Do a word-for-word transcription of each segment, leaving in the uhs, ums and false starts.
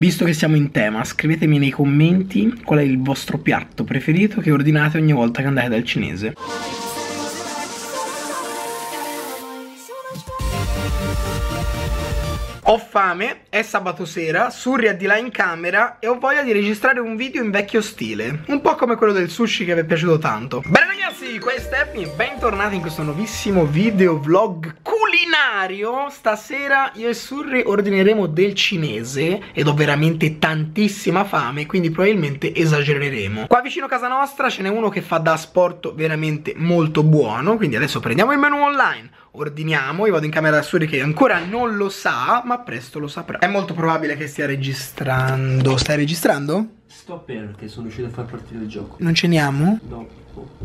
Visto che siamo in tema, scrivetemi nei commenti qual è il vostro piatto preferito che ordinate ogni volta che andate dal cinese. Ho fame, è sabato sera, Surri è di là in camera e ho voglia di registrare un video in vecchio stile, un po' come quello del sushi che vi è piaciuto tanto. Bene ragazzi, qua è Stepney e bentornati in questo nuovissimo video vlog culinario. Stasera io e Surri ordineremo del cinese ed ho veramente tantissima fame, quindi probabilmente esagereremo. Qua vicino a casa nostra ce n'è uno che fa da asporto veramente molto buono, quindi adesso prendiamo il menu online, ordiniamo, io vado in camera da Surri che ancora non lo sa, ma presto lo saprà. È molto probabile che stia registrando. Stai registrando? Sto perché sono riuscito a far partire il gioco. Non ceniamo? Dopo.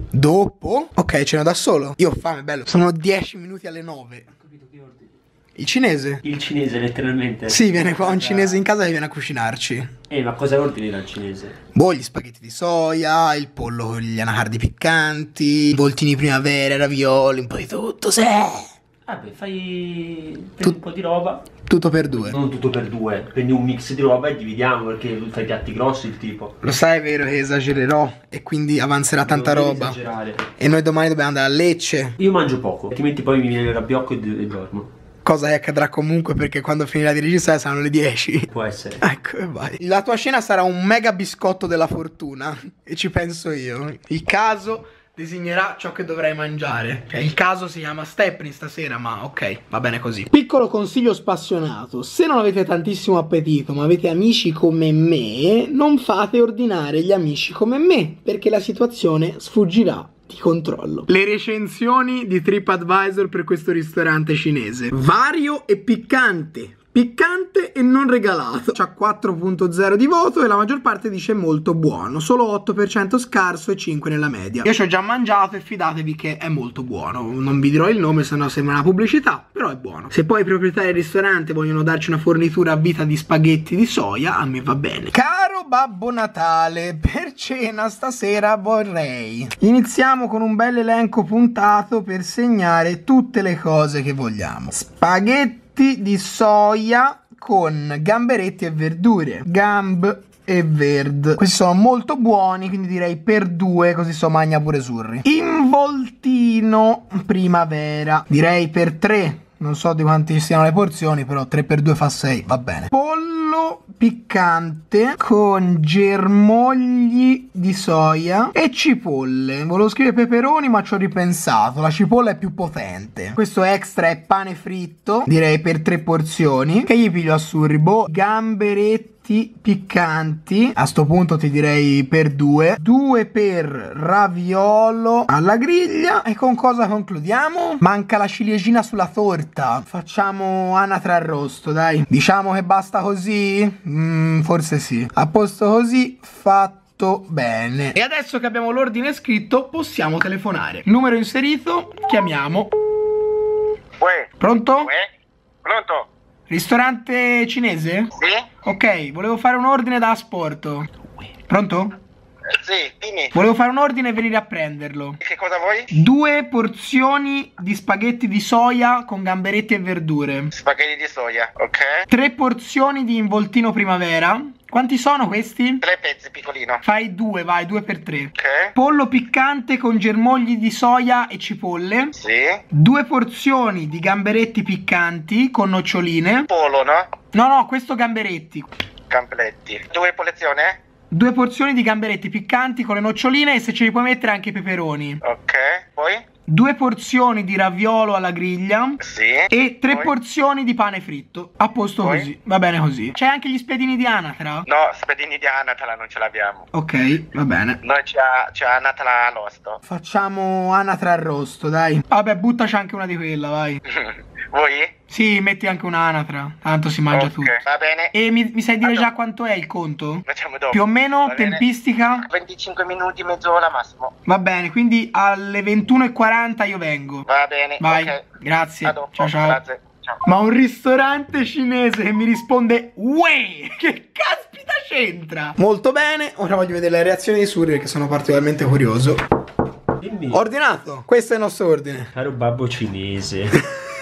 Dopo? Ok, ceno da solo. Io ho fame, bello. Sono dieci minuti alle nove. Ho capito che ordini. Il cinese? Il cinese, letteralmente. Sì, viene qua un cinese in casa e viene a cucinarci. Eh, ma cosa ordini dal cinese? Boh, gli spaghetti di soia, il pollo con gli anacardi piccanti, voltini primavera, ravioli, un po' di tutto, sì. Vabbè, fai prendi Tut- un po' di roba. Tutto per due. Non tutto per due, prendi un mix di roba e dividiamo, perché tu fai piatti grossi il tipo. Lo sai, è vero che esagererò e quindi avanzerà tanta Non devi roba. esagerare. E noi domani dobbiamo andare a Lecce. Io mangio poco, altrimenti poi mi viene il rabbiocco e, e dormo. Cosa che accadrà comunque perché quando finirà di registrare saranno le dieci. Può essere. Ecco e vai. La tua scena sarà un mega biscotto della fortuna. E ci penso io. Il caso designerà ciò che dovrai mangiare. Cioè il caso si chiama Stepney stasera, ma ok, va bene così. Piccolo consiglio spassionato: se non avete tantissimo appetito ma avete amici come me, non fate ordinare gli amici come me, perché la situazione sfuggirà di controllo. Le recensioni di TripAdvisor per questo ristorante cinese: vario e piccante. Piccante e non regalato. C'ha quattro punto zero di voto e la maggior parte dice molto buono. Solo otto per cento scarso e cinque nella media. Io ci ho già mangiato e fidatevi che è molto buono. Non vi dirò il nome, sennò sembra una pubblicità, però è buono. Se poi i proprietari del ristorante vogliono darci una fornitura a vita di spaghetti di soia, a me va bene. Caro Babbo Natale, per cena stasera vorrei. Iniziamo con un bel elenco puntato per segnare tutte le cose che vogliamo. Spaghetti di soia con gamberetti e verdure. Gamb e verd. Questi sono molto buoni, quindi direi per due, così so magna pure Surri. Involtino primavera. Direi per tre. Non so di quanti siano le porzioni, però tre per due fa sei, va bene. Pollo piccante con germogli di soia e cipolle. Volevo scrivere peperoni ma ci ho ripensato, la cipolla è più potente. Questo extra è pane fritto, direi per tre porzioni. Che gli piglio a Surri? Boh, gamberetti piccanti, a sto punto ti direi per due. Due per raviolo alla griglia. E con cosa concludiamo? Manca la ciliegina sulla torta. Facciamo anatra arrosto, dai. Diciamo che basta così? Mm, forse sì. A posto così, fatto bene. E adesso che abbiamo l'ordine scritto possiamo telefonare. Numero inserito, chiamiamo. Uè. Pronto? Uè. Pronto? Ristorante cinese? Sì? Ok, volevo fare un ordine da asporto. Pronto? Sì, dimmi. Volevo fare un ordine e venire a prenderlo. Che cosa vuoi? Due porzioni di spaghetti di soia con gamberetti e verdure. Spaghetti di soia, ok? Tre porzioni di involtino primavera. Quanti sono questi? Tre pezzi piccolino. Fai due, vai, due per tre. Ok? Pollo piccante con germogli di soia e cipolle. Sì. Due porzioni di gamberetti piccanti con noccioline. Pollo, no? No, no, questo gamberetti. Campletti. Due porzioni? Due porzioni di gamberetti piccanti con le noccioline e se ce li puoi mettere anche i peperoni. Ok. Poi? Due porzioni di raviolo alla griglia. Sì. E tre Poi? porzioni di pane fritto. A posto Poi? così, va bene così. C'è anche gli spiedini di anatra? No, spedini di anatala non ce l'abbiamo. Ok, va bene. Noi c'è, c'è anatala all'osto. Facciamo anatra arrosto, dai. Vabbè, buttaci anche una di quella, vai. Vuoi? Sì, metti anche un'anatra. Tanto si mangia Ok, tutto. va bene. E mi, mi sai dire Allora. già quanto è il conto? Facciamo dopo. Più o meno, Va bene. tempistica? venticinque minuti, mezz'ora massimo. Va bene, quindi alle ventuno e quaranta io vengo. Va bene. Vai, ok. grazie. A dopo. Ciao ciao. Grazie. Ciao. Ma un ristorante cinese che mi risponde uè, che caspita c'entra? Molto bene, ora voglio vedere le reazioni di Surri perché sono particolarmente curioso. Dimmi. Ordinato, questo è il nostro ordine. Caro babbo cinese.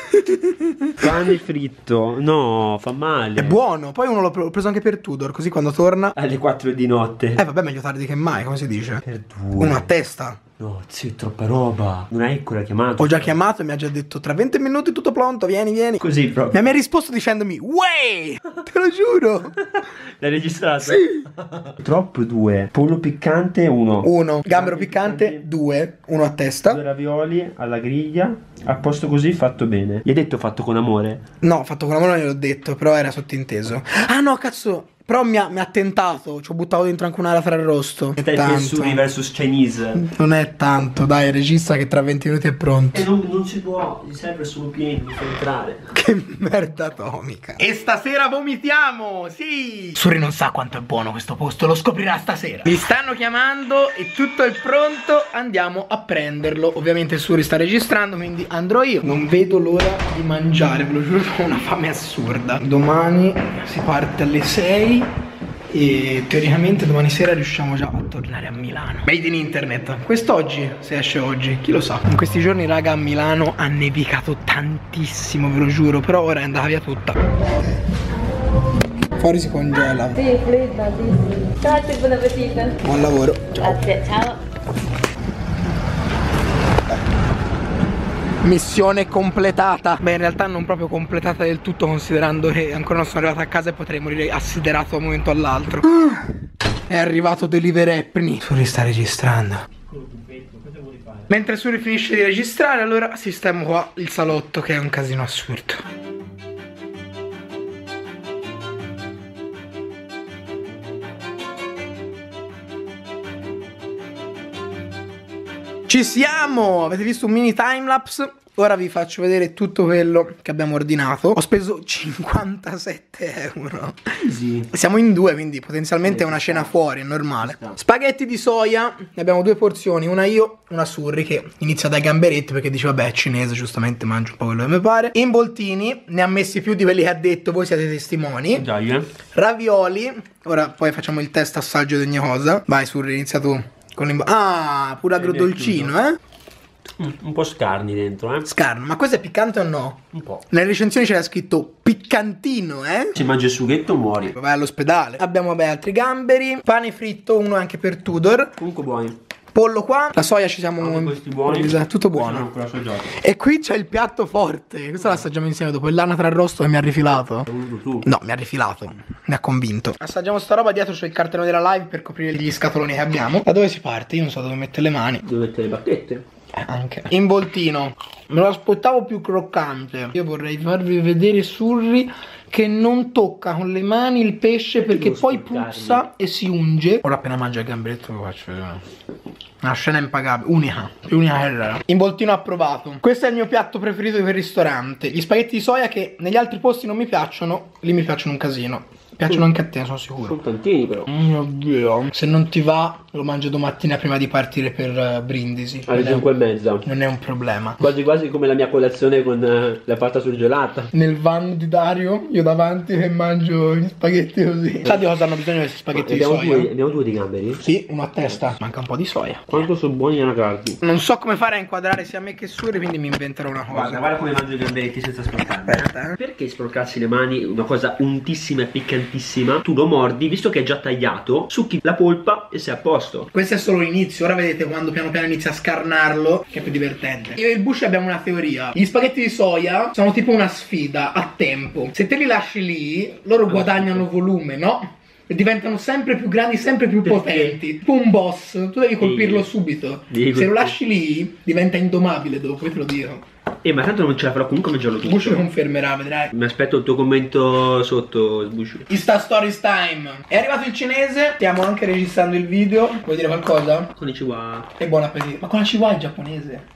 Pane fritto. No, fa male. È buono. Poi uno l'ho pre- preso anche per Tudor, così quando torna. Alle quattro di notte. Eh vabbè, meglio tardi che mai, come si dice? Per due. Uno a testa. No, zio, è troppa roba. Non hai ancora chiamato? Ho già chiamato e mi ha già detto tra venti minuti tutto pronto, vieni, vieni. Così proprio. Mi ha risposto dicendomi "Way!" Te lo giuro. L'hai registrato? Sì. Troppo due. Pollo piccante uno. Uno, gambero piccante, due, uno a Due testa. ravioli alla griglia. A posto così, fatto bene. Gli hai detto fatto con amore? No, ho fatto con la mano, non gliel'ho detto, però era sottinteso. Ah no, cazzo. Però mi ha, mi ha tentato, ci ho buttato dentro anche un'ala arrosto. È Stai tanto. Suri versus Chinese. Non è tanto, dai, regista che tra venti minuti è pronto. E non, non si può, gli serve solo pieno, mi fa entrare. Che merda atomica. E stasera vomitiamo, sì. Suri non sa quanto è buono questo posto, lo scoprirà stasera. Mi stanno chiamando e tutto è pronto, andiamo a prenderlo. Ovviamente Suri sta registrando, quindi andrò io. Non vedo l'ora di mangiare, ve lo giuro, ho una fame assurda. Domani si parte alle sei. E teoricamente domani sera riusciamo già a tornare a Milano. Made in internet. Quest'oggi, se esce oggi, chi lo sa. In questi giorni raga a Milano ha nevicato tantissimo, ve lo giuro. Però ora è andata via tutta. Fuori si congela. Sì, fredda, sì. Grazie, buon appetito. Buon lavoro. Grazie, ciao. Missione completata. Beh, in realtà non proprio completata del tutto, considerando che ancora non sono arrivato a casa e potrei morire assiderato da un momento all'altro. È arrivato Deliver Appni. Suri sta registrando. Mentre Suri finisce di registrare, allora sistemo qua il salotto, che è un casino assurdo. Ci siamo! Avete visto un mini timelapse? Ora vi faccio vedere tutto quello che abbiamo ordinato. Ho speso cinquantasette euro. Easy. Siamo in due, quindi potenzialmente è una cena fuori, è normale. Spaghetti di soia, ne abbiamo due porzioni, una io, una Surri, che inizia dai gamberetti perché dice vabbè è cinese, giustamente mangio un po' quello che mi pare. Involtini, ne ha messi più di quelli che ha detto, voi siete testimoni. Dai, eh. Ravioli, ora poi facciamo il test assaggio di ogni cosa. Vai Surri, inizia tu. Con ah, pure agrodolcino, eh? Mm, un po' scarni dentro, eh? Scarno, ma questo è piccante o no? Un po'. Nelle recensioni c'era scritto piccantino, eh? Se mangi il sughetto muori. Vai all'ospedale. Abbiamo vabbè altri gamberi, pane fritto, uno anche per Tudor. Comunque buoni. Pollo qua, la soia ci siamo... Anche questi buoni. Tutto buono. E qui c'è il piatto forte. Questo l'assaggiamo insieme dopo. L'anatra arrosto che mi ha rifilato. Tu. No, mi ha rifilato. Mi ha convinto. Assaggiamo sta roba, dietro c'è il cartellone della live per coprire gli scatoloni che abbiamo. Da dove si parte? Io non so dove mettere le mani. Dove mettere le bacchette? Eh, anche. Involtino. Me lo aspettavo più croccante. Io vorrei farvi vedere Surri che non tocca con le mani il pesce perché poi puzza e si unge. Ora appena mangio il gamberetto lo faccio vedere. Una scena impagabile, unica, più unica che rara. Involtino approvato. Questo è il mio piatto preferito di quel ristorante. Gli spaghetti di soia che negli altri posti non mi piacciono, lì mi piacciono un casino. Piacciono anche a te, sono sicuro. Sono tantini però. Oh mio Dio. Se non ti va, lo mangio domattina prima di partire per uh, Brindisi. Alle cinque e mezza. Non è un problema. Quasi quasi come la mia colazione con uh, la pasta surgelata. Nel van di Dario, io davanti che mangio gli spaghetti così. Sa di cosa hanno bisogno questi spaghetti di abbiamo soia? Due, abbiamo due di gamberi? Sì, uno a testa. Manca un po' di soia. Quanto sono buoni anacardi. Non so come fare a inquadrare sia me che Suri, quindi mi inventerò una cosa. Guarda, guarda come mangio i gamberetti senza sporcarli. Aspetta, eh. Perché sporcarsi le mani, una cosa untissima e piccantissima, tu lo mordi, visto che è già tagliato, succhi la polpa e sei a posto. Questo è solo l'inizio, ora vedete quando piano piano inizia a scarnarlo, che è più divertente. Io e il Bush abbiamo una teoria. Gli spaghetti di soia sono tipo una sfida a tempo. Se te li lasci lì, loro guadagnano volume, no? E diventano sempre più grandi, sempre più Perché? potenti. Tipo un boss, tu devi colpirlo Devi. subito. Devi Se lo colpirlo. lasci lì, diventa indomabile dopo, io te lo dico. Eh, ma tanto non ce la farò comunque mangiarlo tutto. Bush lo confermerà, vedrai. Mi aspetto il tuo commento sotto, Bush. Insta Stories Time. È arrivato il cinese, stiamo anche registrando il video. Vuoi dire qualcosa? Konnichiwa. E buon appetito. Ma con la ciwa è giapponese.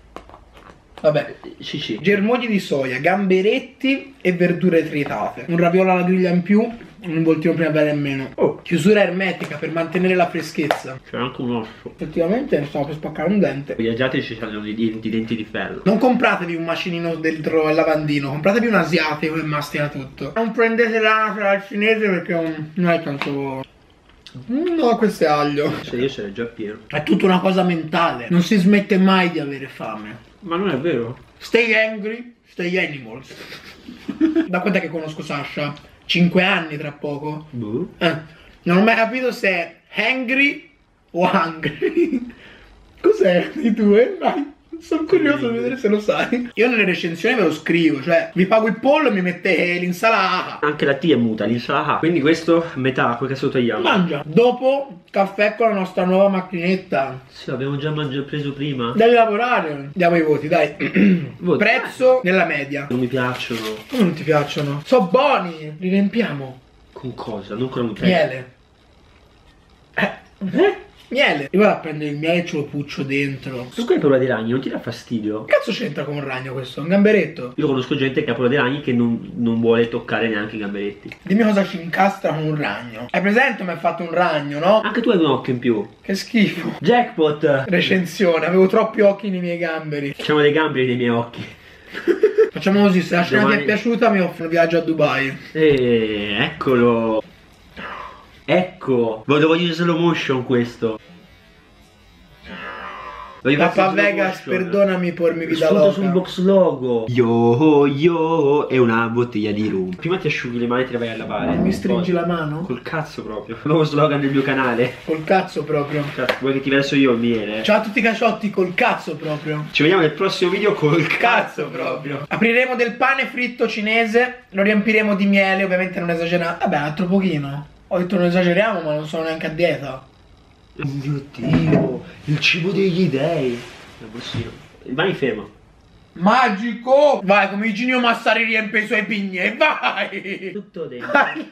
Vabbè. Sì, sì. Germogli di soia, gamberetti e verdure tritate. Un raviolo alla griglia in più, un involtino primavera in meno. Oh, chiusura ermetica per mantenere la freschezza. C'è anche un osso. Effettivamente stiamo per spaccare un dente. Gli asiatici hanno i denti, i denti di ferro. Non compratevi un macinino dentro il lavandino, compratevi un asiatico che mastica tutto. Non prendete l'anatra al cinese perché non è tanto... No, questo è aglio. Se io sarei già pieno. È tutta una cosa mentale. Non si smette mai di avere fame. Ma non è vero. Stay angry, stay animals. Da quant'è che conosco Sasha? cinque anni tra poco. Boh. Eh, non ho mai capito se è hangry o hungry. Cos'è di due? Vai. Sono curioso di vedere se lo sai. Io nelle recensioni ve lo scrivo, cioè vi pago il pollo e mi mette l'insalata. Anche la T è muta, l'insalata. Quindi questo metà, quel che lo togliamo. Mangia. Dopo caffè con la nostra nuova macchinetta. Sì, l'abbiamo già mangiato preso prima. Devi lavorare. Diamo i voti, dai. Voti. Prezzo nella media. Non mi piacciono. Come non ti piacciono? Sono buoni. Li riempiamo. Con cosa? Non con la Nutella. Miele. Eh? Eh? Miele. Io vado a prendere il miele e ce lo puccio dentro. Tu che hai paura dei ragni, non ti dà fastidio? Che cazzo c'entra con un ragno questo? Un gamberetto? Io conosco gente che ha paura dei ragni che non, non vuole toccare neanche i gamberetti. Dimmi cosa ci incastra con un ragno. Hai presente? Mi hai fatto un ragno, no? Anche tu hai un occhio in più. Che schifo. Jackpot. Recensione, avevo troppi occhi nei miei gamberi. Facciamo dei gamberi nei miei occhi. Facciamo così, se la scena Domani... ti è piaciuta mi offro un viaggio a Dubai. E eccolo. Ecco. Lo voglio in slow motion questo. Papa Vegas, perdonami pormi vita Sfondo loca. sul box logo. Yo yo e una bottiglia di rum. Prima ti asciughi le mani e te le vai a lavare. Mi stringi Poi... la mano? Col cazzo proprio. Nuovo slogan del mio canale. Col cazzo proprio. Cazzo, vuoi che ti verso io il miele? Ciao a tutti i caciotti, col cazzo proprio. Ci vediamo nel prossimo video col cazzo, Cazzo proprio. Apriremo del pane fritto cinese, lo riempiremo di miele, ovviamente non esagerare. Vabbè, un altro pochino. Ho detto non esageriamo, ma non sono neanche a dieta. Oh mio Dio, il cibo degli dei. La borsina. Vai fermo. Magico! Vai, come Iginio Massari riempie i suoi pigne, vai! Tutto dentro.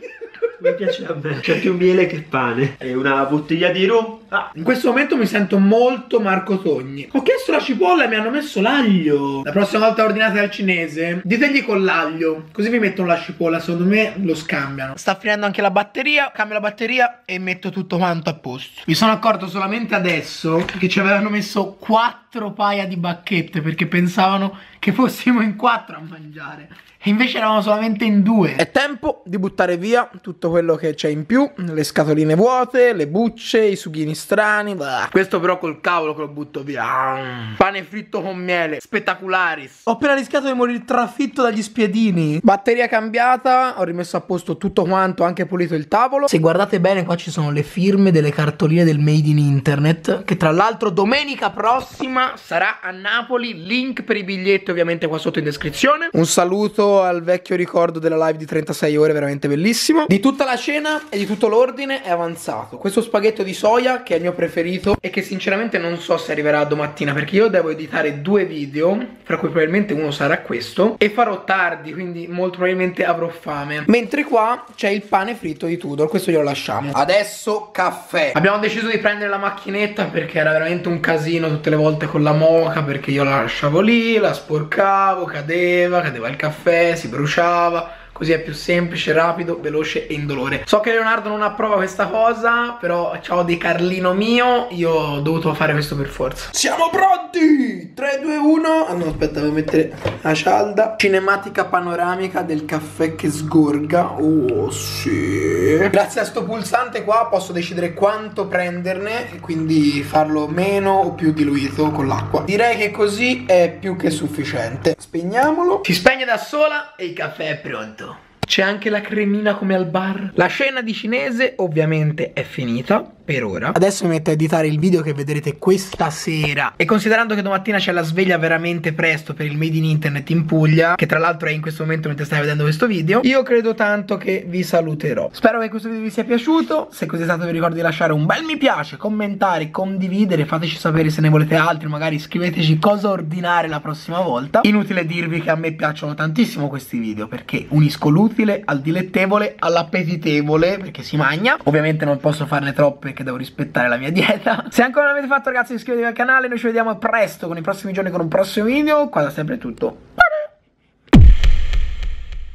Mi piace a me. C'è più miele che pane. E una bottiglia di rum. Ah. In questo momento mi sento molto Marco Togni. Ho chiesto la cipolla e mi hanno messo l'aglio. La prossima volta ordinate al cinese, ditegli con l'aglio, così vi mettono la cipolla, secondo me lo scambiano. Sta finendo anche la batteria, cambio la batteria e metto tutto quanto a posto. Mi sono accorto solamente adesso che ci avevano messo quattro paia di bacchette perché pensavano che fossimo in quattro a mangiare. E invece eravamo solamente in due. È tempo di buttare via tutto quello che c'è in più. Le scatoline vuote, le bucce, i sughini strani. Blah. Questo però col cavolo che lo butto via. Pane fritto con miele, spettacularis. Ho appena rischiato di morire trafitto dagli spiedini. Batteria cambiata, ho rimesso a posto tutto quanto, anche pulito il tavolo. Se guardate bene qua ci sono le firme delle cartoline del Made in Internet, che tra l'altro domenica prossima sarà a Napoli. Link per i biglietti ovviamente qua sotto in descrizione. Un saluto al vecchio ricordo della live di trentasei ore, veramente bellissimo. Di tutta la cena e di tutto l'ordine è avanzato questo spaghetto di soia, che è il mio preferito e che sinceramente non so se arriverà domattina, perché io devo editare due video, fra cui probabilmente uno sarà questo, e farò tardi, quindi molto probabilmente avrò fame. Mentre qua c'è il pane fritto di Tudor, questo glielo lasciamo. Adesso caffè. Abbiamo deciso di prendere la macchinetta perché era veramente un casino tutte le volte con la moka, perché io la lasciavo lì, la sporcavo, cadeva, cadeva il caffè, si bruciava. Così è più semplice, rapido, veloce e indolore. So che Leonardo non approva questa cosa, però ciao di Carlino mio, io ho dovuto fare questo per forza. Siamo pronti! tre, due, uno. Ah no, aspetta, devo mettere la cialda. Cinematica panoramica del caffè che sgorga. Oh sì. Grazie a sto pulsante qua posso decidere quanto prenderne e quindi farlo meno o più diluito con l'acqua. Direi che così è più che sufficiente. Spegniamolo. Si spegne da sola e il caffè è pronto. C'è anche la cremina come al bar. La scena di cinese ovviamente è finita per ora. Adesso mi metto a editare il video che vedrete questa sera. E considerando che domattina c'è la sveglia veramente presto per il Made in Internet in Puglia, che tra l'altro è in questo momento mentre stai vedendo questo video, io credo tanto che vi saluterò. Spero che questo video vi sia piaciuto. Se così è stato vi ricordo di lasciare un bel mi piace, commentare, condividere, fateci sapere se ne volete altri, magari scriveteci cosa ordinare la prossima volta. Inutile dirvi che a me piacciono tantissimo questi video perché unisco l'utile al dilettevole, all'appetitevole, perché si mangia. Ovviamente non posso farne troppe, che devo rispettare la mia dieta. Se ancora non l'avete fatto ragazzi, iscrivetevi al canale. Noi ci vediamo presto con i prossimi giorni con un prossimo video. Qua da sempre è tutto.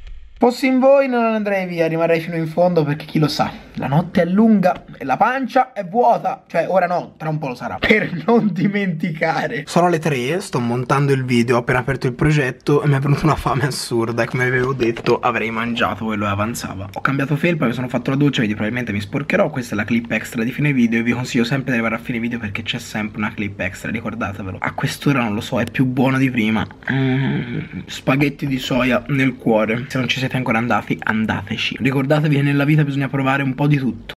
Fossi in voi non andrei via, rimarrei fino in fondo perché chi lo sa, la notte è lunga e la pancia è vuota. Cioè ora no, tra un po' lo sarà. Per non dimenticare. Sono le tre, sto montando il video, ho appena aperto il progetto e mi è venuta una fame assurda e come avevo detto avrei mangiato quello che avanzava. Ho cambiato felpa, mi sono fatto la doccia, quindi probabilmente mi sporcherò. Questa è la clip extra di fine video e vi consiglio sempre di arrivare a fine video perché c'è sempre una clip extra, ricordatevelo. A quest'ora non lo so, è più buono di prima. mm, Spaghetti di soia nel cuore. Se non ci siete ancora andati, andateci. Ricordatevi che nella vita bisogna provare un po' di tutto.